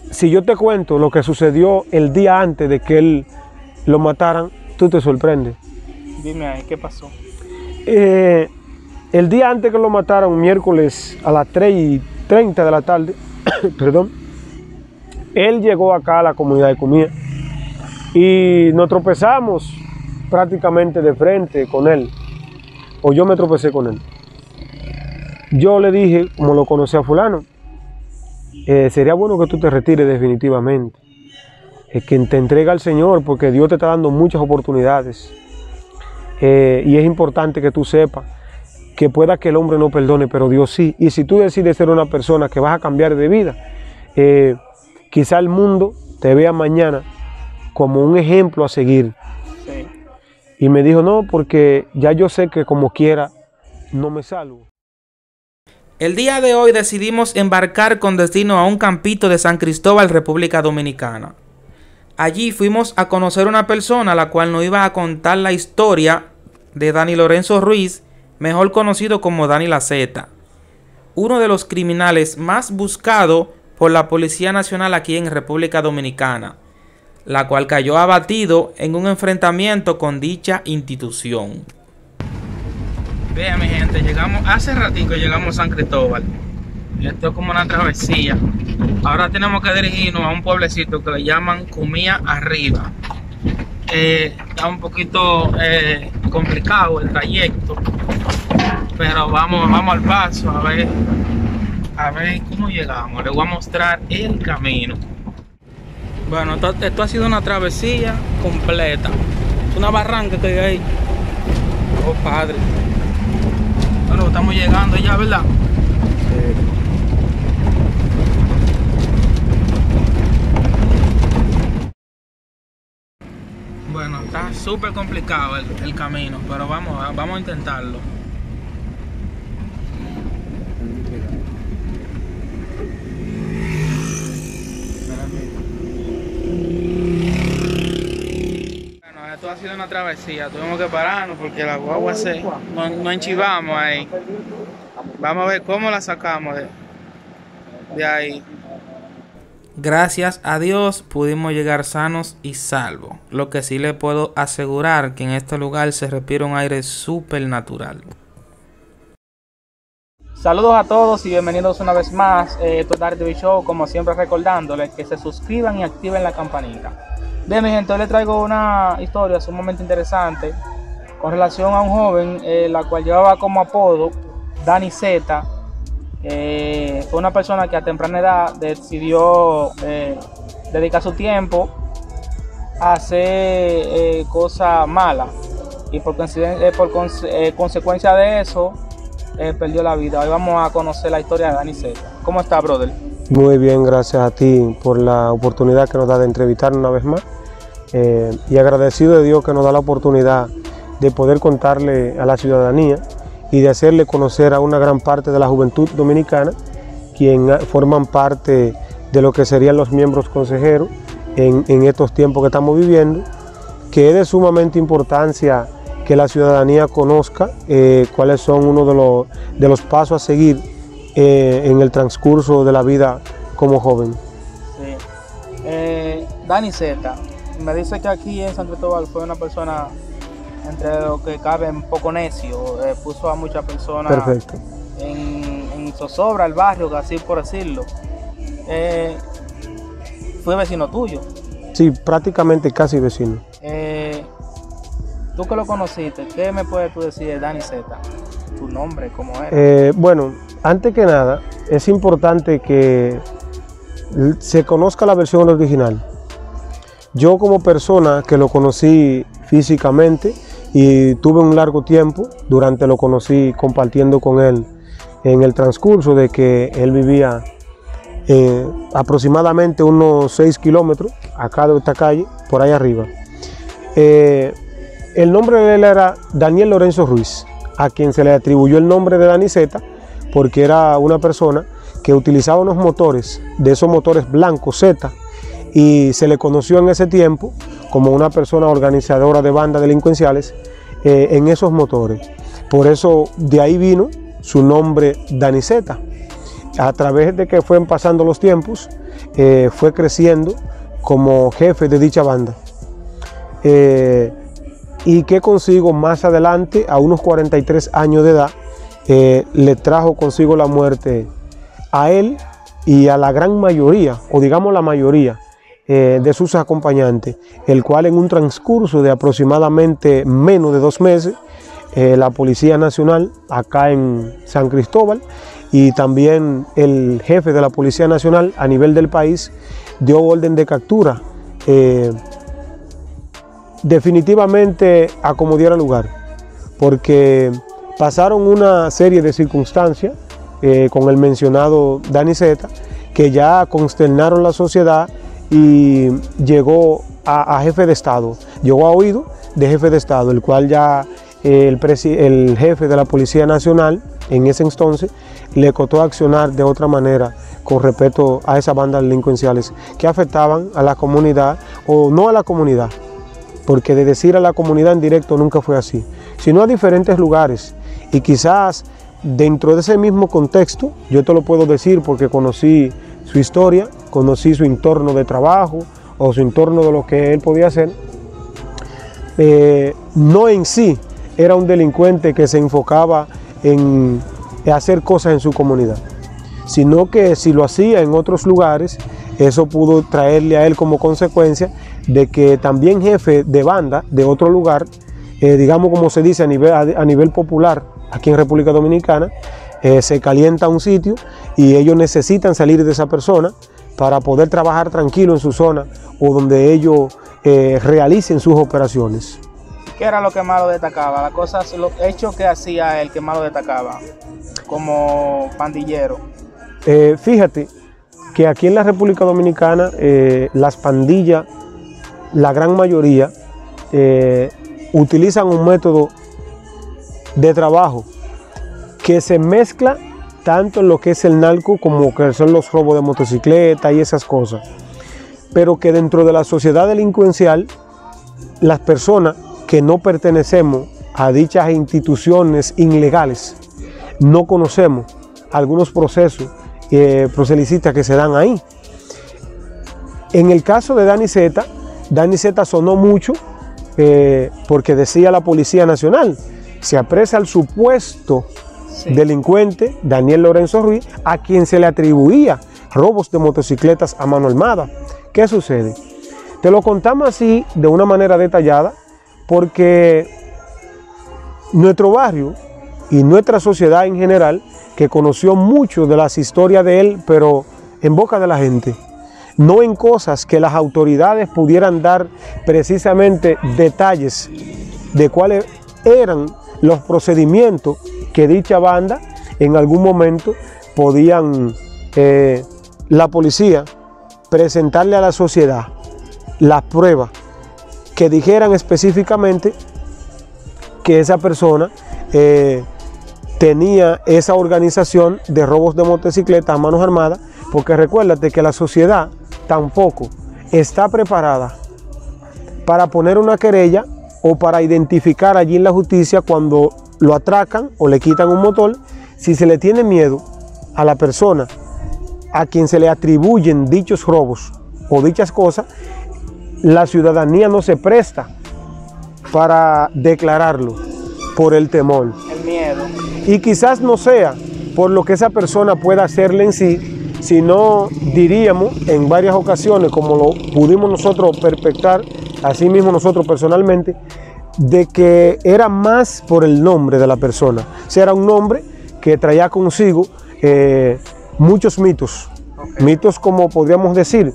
si yo te cuento lo que sucedió el día antes de que él lo mataran, tú te sorprendes. Dime ahí, ¿qué pasó? El día antes que lo mataron, miércoles a las 3:30 de la tarde, perdón, él llegó acá a la comunidad de comida y nos tropezamos prácticamente de frente con él, o yo me tropecé con él. Yo le dije, como lo conocí a fulano, sería bueno que tú te retires definitivamente, que te entregue al Señor, porque Dios te está dando muchas oportunidades, y es importante que tú sepas que pueda que el hombre no perdone, pero Dios sí. Y si tú decides ser una persona que vas a cambiar de vida, quizá el mundo te vea mañana como un ejemplo a seguir. Sí. Y me dijo, no, porque ya yo sé que como quiera no me salvo. El día de hoy decidimos embarcar con destino a un campito de San Cristóbal, República Dominicana. Allí fuimos a conocer una persona la cual nos iba a contar la historia de Dani Lorenzo Ruiz, mejor conocido como Dani La Z, uno de los criminales más buscados por la Policía Nacional aquí en República Dominicana, la cual cayó abatido en un enfrentamiento con dicha institución. Vean, mi gente, hace ratico llegamos a San Cristóbal. Esto es como una travesía. Ahora tenemos que dirigirnos a un pueblecito que le llaman Comía Arriba. Está un poquito complicado el trayecto, pero vamos al paso a ver cómo llegamos. Les voy a mostrar el camino. Bueno, esto ha sido una travesía completa. Es una barranca que hay ahí. Oh, padre. Bueno, estamos llegando ya, ¿verdad? Bueno, está súper complicado el camino, pero vamos a intentarlo. Bueno, esto ha sido una travesía, tuvimos que pararnos porque la guagua nos enchivamos ahí. Vamos a ver cómo la sacamos de ahí. Gracias a Dios pudimos llegar sanos y salvos. Lo que sí le puedo asegurar que en este lugar se respira un aire súper natural. Saludos a todos y bienvenidos una vez más a Total TV Show, como siempre recordándoles que se suscriban y activen la campanita. Bien, mi gente, hoy les traigo una historia sumamente interesante con relación a un joven la cual llevaba como apodo Dani Z. Fue una persona que a temprana edad decidió dedicar su tiempo a hacer cosas malas y por consecuencia de eso perdió la vida. Hoy vamos a conocer la historia de Dani Z. ¿Cómo está, brother? Muy bien, gracias a ti por la oportunidad que nos da de entrevistar una vez más, y agradecido de Dios que nos da la oportunidad de poder contarle a la ciudadanía y de hacerle conocer a una gran parte de la juventud dominicana, quien forman parte de lo que serían los miembros consejeros en estos tiempos que estamos viviendo, que es de sumamente importancia que la ciudadanía conozca cuáles son uno de los pasos a seguir en el transcurso de la vida como joven. Sí. Dani Z, me dice que aquí en San Cristóbal fue una persona, entre lo que cabe, un poco necio, puso a muchas personas en zozobra el barrio, así por decirlo. Fue vecino tuyo. Sí, prácticamente casi vecino. Tú que lo conociste, ¿qué me puedes tú decir de Dani Z? Tu nombre, ¿cómo era? Bueno, antes que nada, es importante que se conozca la versión original. Yo como persona que lo conocí físicamente y tuve un largo tiempo, lo conocí compartiendo con él en el transcurso de que él vivía aproximadamente unos 6 kilómetros acá de esta calle, por ahí arriba. El nombre de él era Daniel Lorenzo Ruiz, a quien se le atribuyó el nombre de Dani Z porque era una persona que utilizaba unos motores, de esos motores blancos Z, y se le conoció en ese tiempo como una persona organizadora de bandas delincuenciales en esos motores. Por eso de ahí vino su nombre Dani Z. A través de que fueron pasando los tiempos, fue creciendo como jefe de dicha banda. Y que consigo más adelante, a unos 43 años de edad, le trajo consigo la muerte a él y a la gran mayoría, o digamos la mayoría, de sus acompañantes, el cual en un transcurso de aproximadamente menos de 2 meses, la Policía Nacional acá en San Cristóbal y también el jefe de la Policía Nacional a nivel del país dio orden de captura, definitivamente a como diera lugar, porque pasaron una serie de circunstancias con el mencionado Dani Zeta que ya consternaron la sociedad y llegó a jefe de Estado, llegó a oído de jefe de Estado, el cual ya el jefe de la Policía Nacional en ese entonces le costó accionar de otra manera con respecto a esas bandas delincuenciales que afectaban a la comunidad, o no a la comunidad, porque de decir a la comunidad en directo nunca fue así, sino a diferentes lugares. Y quizás dentro de ese mismo contexto, yo te lo puedo decir porque conocí su historia, conocí su entorno de trabajo o su entorno de lo que él podía hacer. No en sí era un delincuente que se enfocaba en hacer cosas en su comunidad, sino que si lo hacía en otros lugares, eso pudo traerle a él como consecuencia de que también jefe de banda de otro lugar, digamos como se dice a nivel popular aquí en República Dominicana, se calienta un sitio y ellos necesitan salir de esa persona para poder trabajar tranquilo en su zona o donde ellos realicen sus operaciones. ¿Qué era lo que más lo destacaba? Las cosas, los hechos que hacía él que más lo destacaba como pandillero. Fíjate que aquí en la República Dominicana las pandillas, la gran mayoría, utilizan un método de trabajo que se mezcla tanto en lo que es el narco como que son los robos de motocicleta y esas cosas, pero que dentro de la sociedad delincuencial, las personas que no pertenecemos a dichas instituciones ilegales no conocemos algunos procesos proselitistas que se dan ahí. En el caso de Dani Zeta sonó mucho porque decía la Policía Nacional, se apresa al supuesto delincuente Daniel Lorenzo Ruiz, a quien se le atribuía robos de motocicletas a mano armada. ¿Qué sucede? Te lo contamos así de una manera detallada porque nuestro barrio y nuestra sociedad en general, que conoció mucho de las historias de él, pero en boca de la gente, no en cosas que las autoridades pudieran dar precisamente detalles de cuáles eran los procedimientos que dicha banda en algún momento podían la policía presentarle a la sociedad las pruebas que dijeran específicamente que esa persona tenía esa organización de robos de motocicletas a manos armadas, porque recuérdate que la sociedad tampoco está preparada para poner una querella o para identificar allí en la justicia cuando lo atracan o le quitan un motor. Si se le tiene miedo a la persona a quien se le atribuyen dichos robos o dichas cosas, la ciudadanía no se presta para declararlo por el temor. El miedo. Y quizás no sea por lo que esa persona pueda hacerle en sí, sino diríamos en varias ocasiones, como lo pudimos nosotros perpetrar, así mismo nosotros personalmente, de que era más por el nombre de la persona. O sea, era un nombre que traía consigo muchos mitos. Okay. Mitos, como podríamos decir,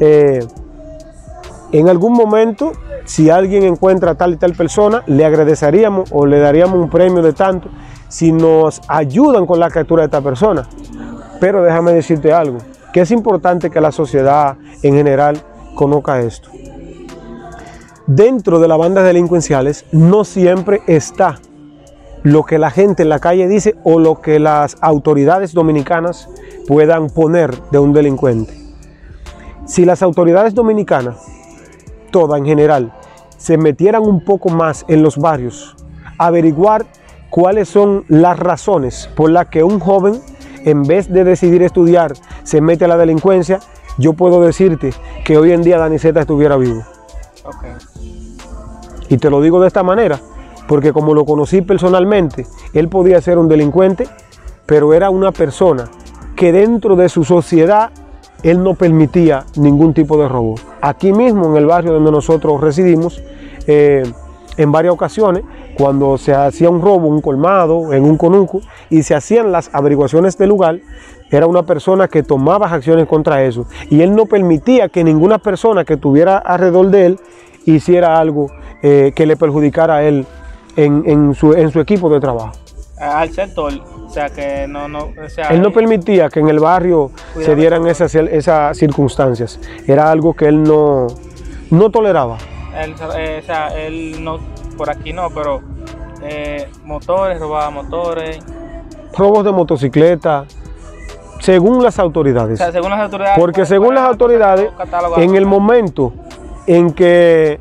en algún momento, si alguien encuentra tal y tal persona, le agradeceríamos o le daríamos un premio de tanto si nos ayudan con la captura de esta persona. Pero déjame decirte algo, que es importante que la sociedad en general conozca esto. Dentro de las bandas delincuenciales no siempre está lo que la gente en la calle dice o lo que las autoridades dominicanas puedan poner de un delincuente. Si las autoridades dominicanas, todas en general, se metieran un poco más en los barrios, averiguar cuáles son las razones por las que un joven, en vez de decidir estudiar, se mete a la delincuencia, yo puedo decirte que hoy en día Daniceta estuviera vivo. Okay. Y te lo digo de esta manera, porque como lo conocí personalmente, él podía ser un delincuente, pero era una persona que dentro de su sociedad, él no permitía ningún tipo de robo. Aquí mismo, en el barrio donde nosotros residimos, en varias ocasiones, cuando se hacía un robo, un colmado, en un conuco, y se hacían las averiguaciones del lugar, era una persona que tomaba acciones contra eso. Y él no permitía que ninguna persona que estuviera alrededor de él hiciera algo que le perjudicara a él en su equipo de trabajo. Al sector, o sea que o sea, él no permitía que en el barrio se dieran esas circunstancias. Era algo que él no toleraba. O sea, él no, por aquí no, pero motores, robaba motores. Robos de motocicleta, según las autoridades. O sea, según las autoridades. Porque según las autoridades, en el momento en que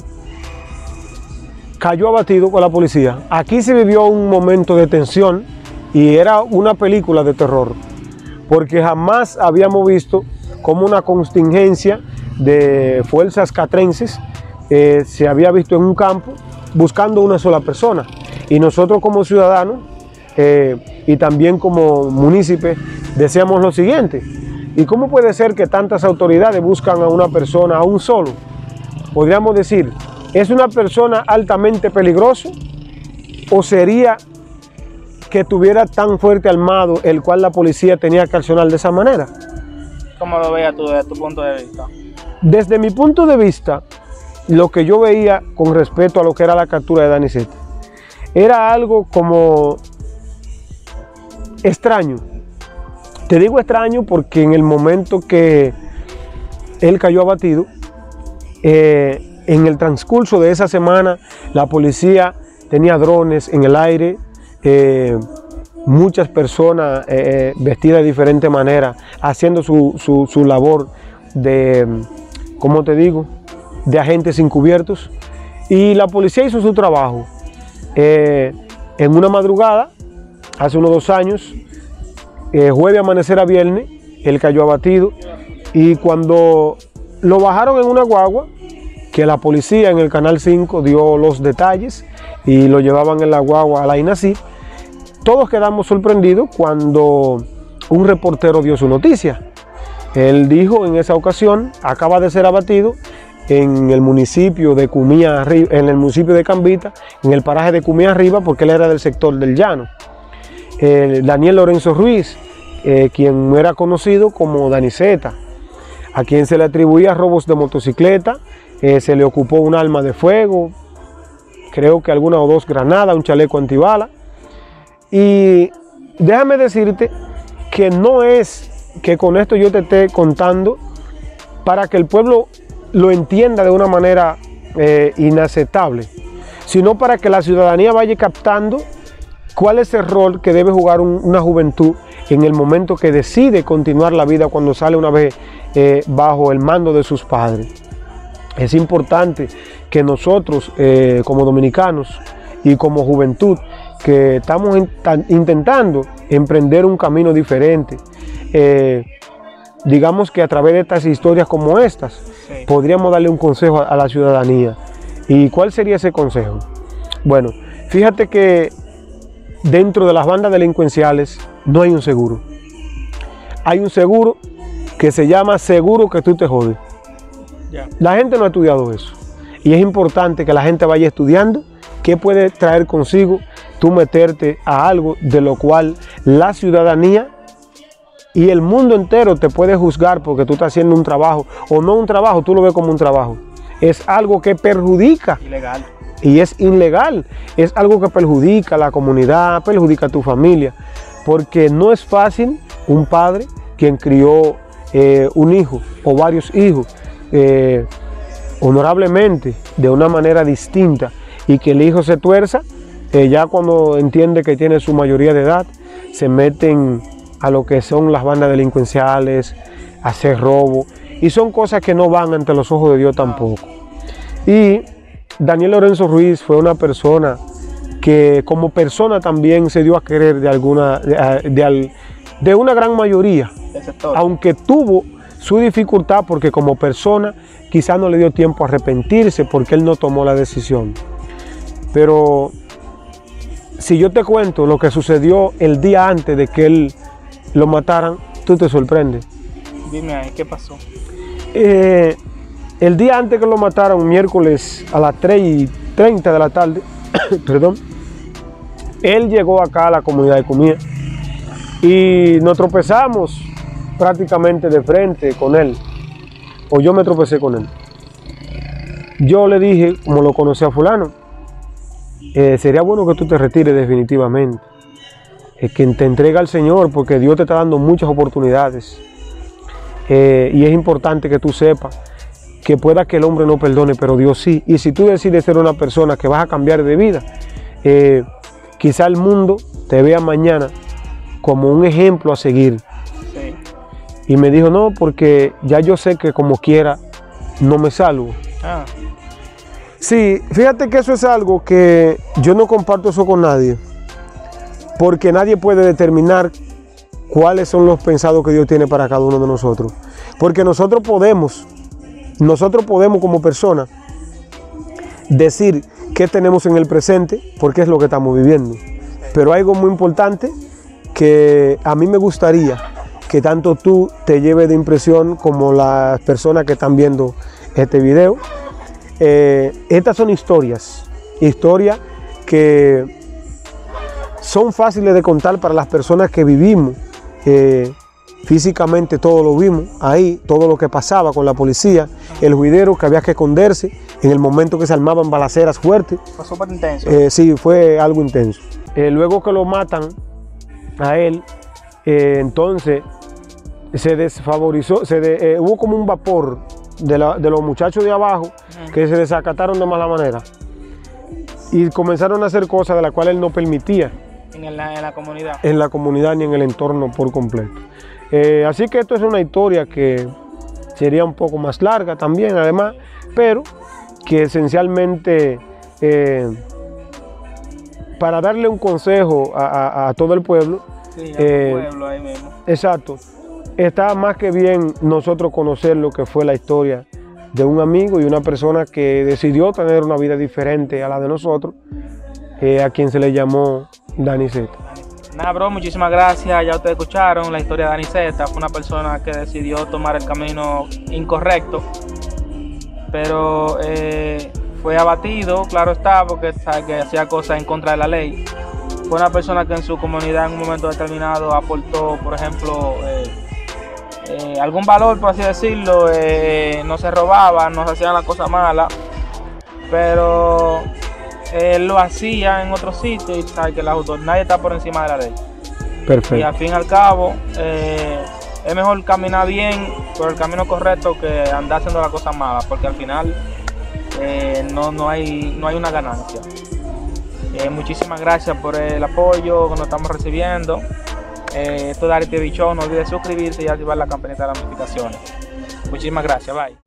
cayó abatido con la policía, aquí se vivió un momento de tensión y era una película de terror, porque jamás habíamos visto como una contingencia de fuerzas catrenses se había visto en un campo buscando una sola persona. Y nosotros como ciudadanos y también como municipios deseamos lo siguiente: ¿y cómo puede ser que tantas autoridades buscan a una persona, a un solo? Podríamos decir, ¿es una persona altamente peligrosa o sería que tuviera tan fuerte armado el cual la policía tenía que accionar de esa manera? ¿Cómo lo veías tú desde tu punto de vista? Desde mi punto de vista, lo que yo veía con respecto a lo que era la captura de Daniceta era algo como extraño. Te digo extraño porque en el momento que él cayó abatido, en el transcurso de esa semana, la policía tenía drones en el aire, muchas personas vestidas de diferente manera, haciendo su labor de, ¿cómo te digo?, de agentes encubiertos. Y la policía hizo su trabajo. En una madrugada, hace unos 2 años, jueves amanecer a viernes, él cayó abatido. Y cuando lo bajaron en una guagua, que la policía en el Canal 5 dio los detalles y lo llevaban en la guagua a la INACI, todos quedamos sorprendidos cuando un reportero dio su noticia. Él dijo en esa ocasión, acaba de ser abatido en el municipio de Cumía Arriba, en el municipio de Cambita, en el paraje de Cumía Arriba, porque él era del sector del Llano. Daniel Lorenzo Ruiz, quien era conocido como Daniceta, a quien se le atribuía robos de motocicleta, se le ocupó un arma de fuego, creo que alguna o 2 granadas, un chaleco antibala. Y déjame decirte que no es que con esto yo te esté contando para que el pueblo lo entienda de una manera inaceptable, sino para que la ciudadanía vaya captando cuál es el rol que debe jugar una juventud en el momento que decide continuar la vida cuando sale una vez bajo el mando de sus padres. Es importante que nosotros como dominicanos y como juventud que estamos intentando emprender un camino diferente, digamos que a través de estas historias como estas, sí, podríamos darle un consejo a la ciudadanía. ¿Y cuál sería ese consejo? Bueno, fíjate que dentro de las bandas delincuenciales no hay un seguro. Hay un seguro que se llama seguro que tú te jodes. Yeah. La gente no ha estudiado eso. Y es importante que la gente vaya estudiando qué puede traer consigo tú meterte a algo de lo cual la ciudadanía y el mundo entero te puede juzgar porque tú estás haciendo un trabajo, o no un trabajo, tú lo ves como un trabajo. Es algo que perjudica. Ilegal. Y es ilegal. Es algo que perjudica a la comunidad, perjudica a tu familia. Porque no es fácil un padre quien crió un hijo o varios hijos honorablemente, de una manera distinta, y que el hijo se tuerza, ya cuando entiende que tiene su mayoría de edad, se meten a lo que son las bandas delincuenciales, hacer robo, y son cosas que no van ante los ojos de Dios tampoco. Y Daniel Lorenzo Ruiz fue una persona que como persona también se dio a querer de una gran mayoría, aunque tuvo su dificultad porque como persona quizás no le dio tiempo a arrepentirse porque él no tomó la decisión. Pero si yo te cuento lo que sucedió el día antes de que él lo mataran, tú te sorprendes. Dime ahí, ¿qué pasó? El día antes que lo mataran, miércoles a las 3:30 de la tarde, perdón, él llegó acá a la comunidad de Comía y nos tropezamos prácticamente de frente con él, o yo me tropecé con él. Yo le dije, como lo conocí a fulano, sería bueno que tú te retires definitivamente, que te entregue al Señor porque Dios te está dando muchas oportunidades y es importante que tú sepas que pueda que el hombre no perdone, pero Dios sí. Y si tú decides ser una persona que vas a cambiar de vida, quizá el mundo te vea mañana como un ejemplo a seguir. Sí. Y me dijo, no, porque ya yo sé que como quiera no me salvo. Ah, Sí, fíjate que eso es algo que yo no comparto eso con nadie, porque nadie puede determinar cuáles son los pensados que Dios tiene para cada uno de nosotros. Porque nosotros podemos como personas decir qué tenemos en el presente, porque es lo que estamos viviendo. Pero hay algo muy importante que a mí me gustaría que tanto tú te lleves de impresión como las personas que están viendo este video. Estas son historias que son fáciles de contar para las personas que vivimos. Físicamente todo lo vimos ahí, todo lo que pasaba con la policía, el juidero que había que esconderse en el momento que se armaban balaceras fuertes. fue súper intenso. Sí, fue algo intenso. Luego que lo matan a él, entonces se desfavorizó, hubo como un vapor de los muchachos de abajo que se desacataron de mala manera y comenzaron a hacer cosas de las cuales él no permitía en la comunidad. en la comunidad ni en el entorno por completo. Así que esto es una historia que sería un poco más larga también además, pero que esencialmente para darle un consejo a todo el pueblo. Sí, al pueblo ahí mismo. Exacto. Está más que bien nosotros conocer lo que fue la historia de un amigo y una persona que decidió tener una vida diferente a la de nosotros, a quien se le llamó Dani Zeta. Nada, bro, muchísimas gracias. Ya ustedes escucharon la historia de Dani Zeta. Fue una persona que decidió tomar el camino incorrecto, pero fue abatido, claro está, porque sabe que hacía cosas en contra de la ley. Fue una persona que en su comunidad en un momento determinado aportó, por ejemplo, algún valor, por así decirlo. No se robaba, no se hacían las cosas malas, pero él lo hacía en otros sitios y sabe que nadie está por encima de la ley. Perfecto. Y al fin y al cabo, es mejor caminar bien por el camino correcto que andar haciendo las cosas malas, porque al final no hay una ganancia. Muchísimas gracias por el apoyo que nos estamos recibiendo. Esto es Dari TV Show. No olvides suscribirse y activar la campanita de las notificaciones. Muchísimas gracias. Bye.